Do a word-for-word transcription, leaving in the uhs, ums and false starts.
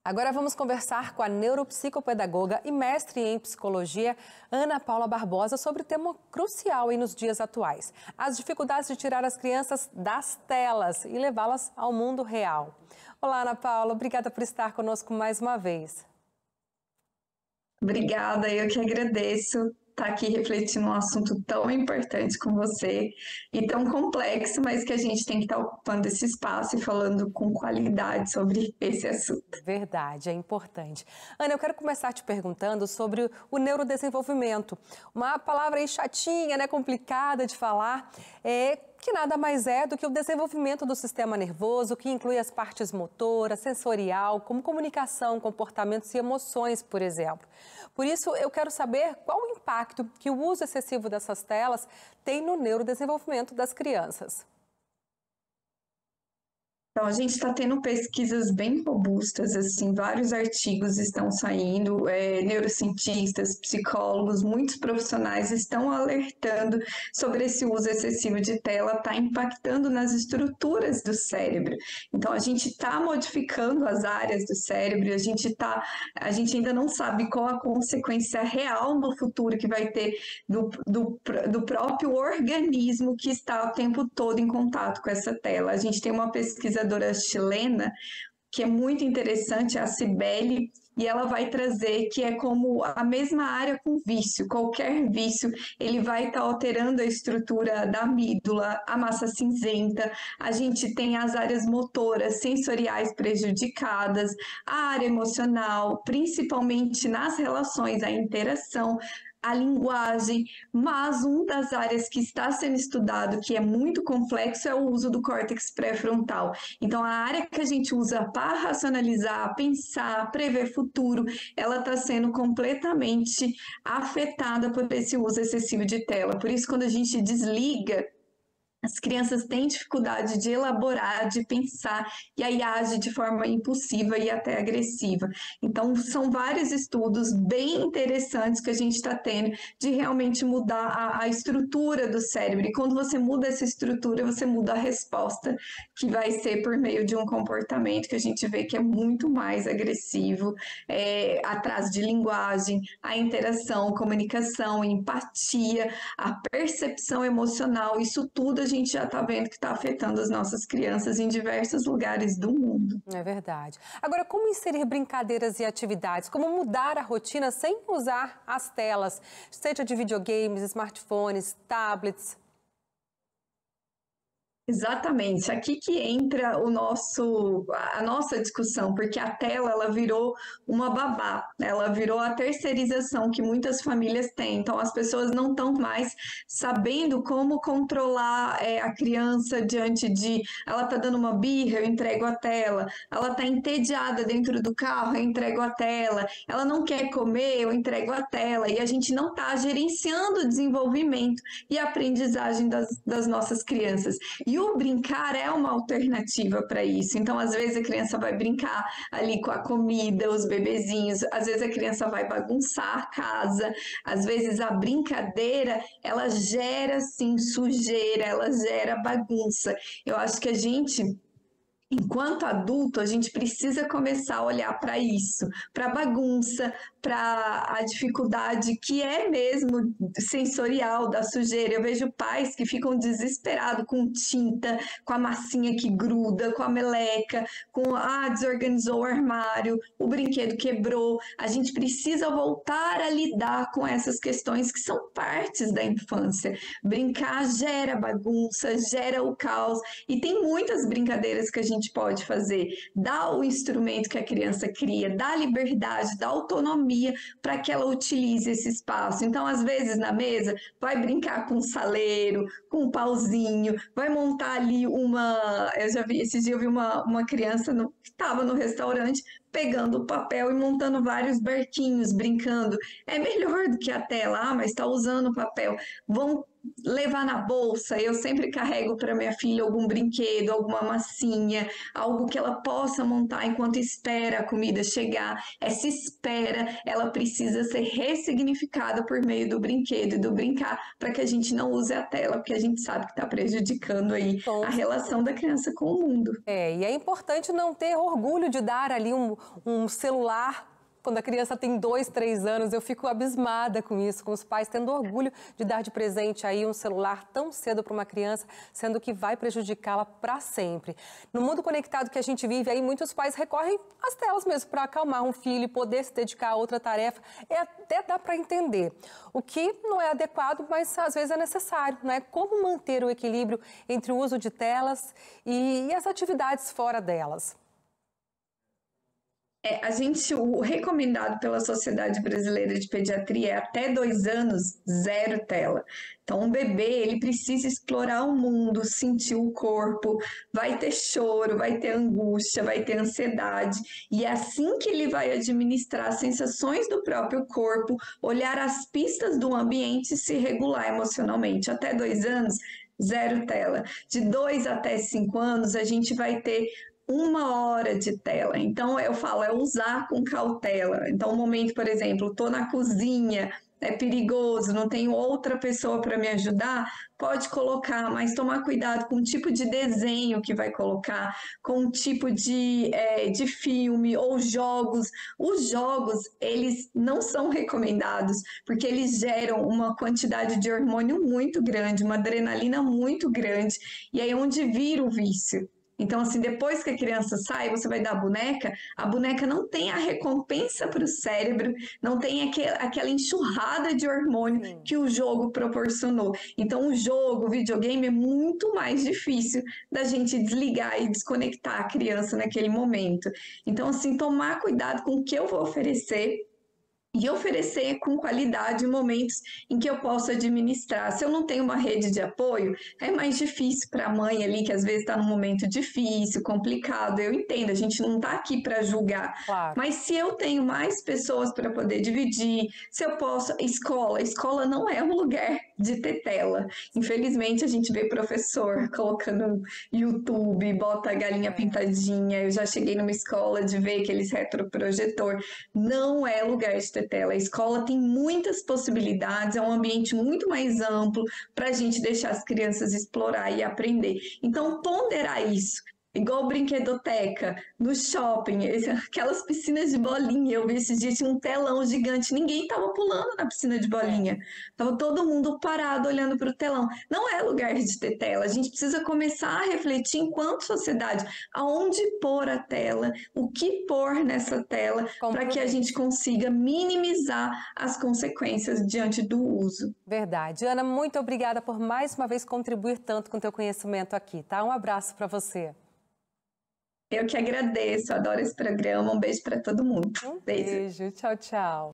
Agora vamos conversar com a neuropsicopedagoga e mestre em psicologia, Ana Paula Barbosa, sobre o tema crucial aí nos dias atuais: as dificuldades de tirar as crianças das telas e levá-las ao mundo real. Olá, Ana Paula, obrigada por estar conosco mais uma vez. Obrigada, eu que agradeço estar aqui refletindo um assunto tão importante com você e tão complexo, mas que a gente tem que estar ocupando esse espaço e falando com qualidade sobre esse assunto. Verdade, é importante. Ana, eu quero começar te perguntando sobre o neurodesenvolvimento. Uma palavra aí chatinha, né, complicada de falar, é que nada mais é do que o desenvolvimento do sistema nervoso, que inclui as partes motora, sensorial, como comunicação, comportamentos e emoções, por exemplo. Por isso, eu quero saber qual o impacto que o uso excessivo dessas telas tem no neurodesenvolvimento das crianças. Então, a gente está tendo pesquisas bem robustas, assim, vários artigos estão saindo, é, neurocientistas, psicólogos, muitos profissionais estão alertando sobre esse uso excessivo de tela, está impactando nas estruturas do cérebro. Então, a gente está modificando as áreas do cérebro, a gente tá, a gente ainda não sabe qual a consequência real no futuro que vai ter do, do, do próprio organismo que está o tempo todo em contato com essa tela. A gente tem uma pesquisa chilena, que é muito interessante, a Cibele, e ela vai trazer que é como a mesma área com vício. Qualquer vício, ele vai estar tá alterando a estrutura da amígdala, a massa cinzenta, a gente tem as áreas motoras, sensoriais prejudicadas, a área emocional, principalmente nas relações, a interação, a linguagem, mas uma das áreas que está sendo estudado, que é muito complexo, é o uso do córtex pré-frontal. Então, a área que a gente usa para racionalizar, pensar, prever futuro, ela está sendo completamente afetada por esse uso excessivo de tela. Por isso, quando a gente desliga, as crianças têm dificuldade de elaborar, de pensar, e aí age de forma impulsiva e até agressiva. Então, são vários estudos bem interessantes que a gente está tendo de realmente mudar a, a estrutura do cérebro. E quando você muda essa estrutura, você muda a resposta, que vai ser por meio de um comportamento que a gente vê que é muito mais agressivo, é, atrás de linguagem, a interação, comunicação, empatia, a percepção emocional, isso tudo a gente já está vendo que está afetando as nossas crianças em diversos lugares do mundo. É verdade. Agora, como inserir brincadeiras e atividades? Como mudar a rotina sem usar as telas, seja de videogames, smartphones, tablets? Exatamente, aqui que entra o nosso, a nossa discussão, porque a tela ela virou uma babá, ela virou a terceirização que muitas famílias têm. Então as pessoas não estão mais sabendo como controlar é, a criança diante de, ela está dando uma birra, eu entrego a tela, ela está entediada dentro do carro, eu entrego a tela, ela não quer comer, eu entrego a tela, e a gente não está gerenciando o desenvolvimento e a aprendizagem das, das nossas crianças. E o brincar é uma alternativa para isso. Então, às vezes a criança vai brincar ali com a comida, os bebezinhos, às vezes a criança vai bagunçar a casa, às vezes a brincadeira, ela gera, sim, sujeira, ela gera bagunça. Eu acho que a gente, enquanto adulto, a gente precisa começar a olhar para isso, para a bagunça, para a dificuldade que é mesmo sensorial da sujeira. Eu vejo pais que ficam desesperados com tinta, com a massinha que gruda, com a meleca, com ah, desorganizou o armário, o brinquedo quebrou. A gente precisa voltar a lidar com essas questões que são partes da infância. Brincar gera bagunça, gera o caos, e tem muitas brincadeiras que a gente pode fazer. Dá o instrumento que a criança cria, dá liberdade, dá autonomia para que ela utilize esse espaço. Então, às vezes, na mesa, vai brincar com um saleiro, com um pauzinho, vai montar ali uma... Eu já vi, esses dias eu vi uma, uma criança no, que estava no restaurante pegando o papel e montando vários barquinhos, brincando. É melhor do que a tela, ah, mas está usando o papel. Vão levar na bolsa, eu sempre carrego para minha filha algum brinquedo, alguma massinha, algo que ela possa montar enquanto espera a comida chegar. Essa espera, ela precisa ser ressignificada por meio do brinquedo e do brincar, para que a gente não use a tela, porque a gente sabe que está prejudicando aí a relação da criança com o mundo. É, e é importante não ter orgulho de dar ali um, um celular. Quando a criança tem dois, três anos, eu fico abismada com isso, com os pais tendo orgulho de dar de presente aí um celular tão cedo para uma criança, sendo que vai prejudicá-la para sempre. No mundo conectado que a gente vive aí, muitos pais recorrem às telas mesmo para acalmar um filho e poder se dedicar a outra tarefa. É, até dá para entender. O que não é adequado, mas às vezes é necessário, né? Como manter o equilíbrio entre o uso de telas e, e as atividades fora delas? É, a gente, o recomendado pela Sociedade Brasileira de Pediatria é até dois anos, zero tela. Então, um bebê, ele precisa explorar o mundo, sentir o corpo, vai ter choro, vai ter angústia, vai ter ansiedade. E é assim que ele vai administrar as sensações do próprio corpo, olhar as pistas do ambiente e se regular emocionalmente. Até dois anos, zero tela. De dois até cinco anos, a gente vai ter uma hora de tela. Então, eu falo, é usar com cautela. Então, o momento, por exemplo, estou na cozinha, é perigoso, não tenho outra pessoa para me ajudar, pode colocar, mas tomar cuidado com o tipo de desenho que vai colocar, com o tipo de, é, de filme ou jogos. Os jogos, eles não são recomendados, porque eles geram uma quantidade de hormônio muito grande, uma adrenalina muito grande, e aí é onde vira o vício. Então, assim, depois que a criança sai, você vai dar a boneca, a boneca não tem a recompensa para o cérebro, não tem aquele, aquela enxurrada de hormônio Sim. que o jogo proporcionou. Então, o jogo, o videogame é muito mais difícil da gente desligar e desconectar a criança naquele momento. Então, assim, tomar cuidado com o que eu vou oferecer e oferecer com qualidade momentos em que eu posso administrar. Se eu não tenho uma rede de apoio, é mais difícil para a mãe ali, que às vezes está num momento difícil, complicado. Eu entendo, a gente não está aqui para julgar. Claro. Mas se eu tenho mais pessoas para poder dividir, se eu posso... Escola, escola não é um lugar de ter tela. Infelizmente, a gente vê professor colocando YouTube, bota a galinha é. pintadinha. Eu já cheguei numa escola de ver aqueles retroprojetor. Não é lugar de ter tela. A escola tem muitas possibilidades, é um ambiente muito mais amplo para a gente deixar as crianças explorar e aprender. Então, ponderar isso. Igual brinquedoteca, no shopping, aquelas piscinas de bolinha. Eu vi esses dias, tinha um telão gigante, ninguém estava pulando na piscina de bolinha. Estava todo mundo parado olhando para o telão. Não é lugar de ter tela. A gente precisa começar a refletir enquanto sociedade aonde pôr a tela, o que pôr nessa tela, para que a gente consiga minimizar as consequências diante do uso. Verdade. Ana, muito obrigada por mais uma vez contribuir tanto com o teu conhecimento aqui, tá? Um abraço para você. Eu que agradeço, adoro esse programa. Um beijo para todo mundo. Um beijo. beijo. Tchau, tchau.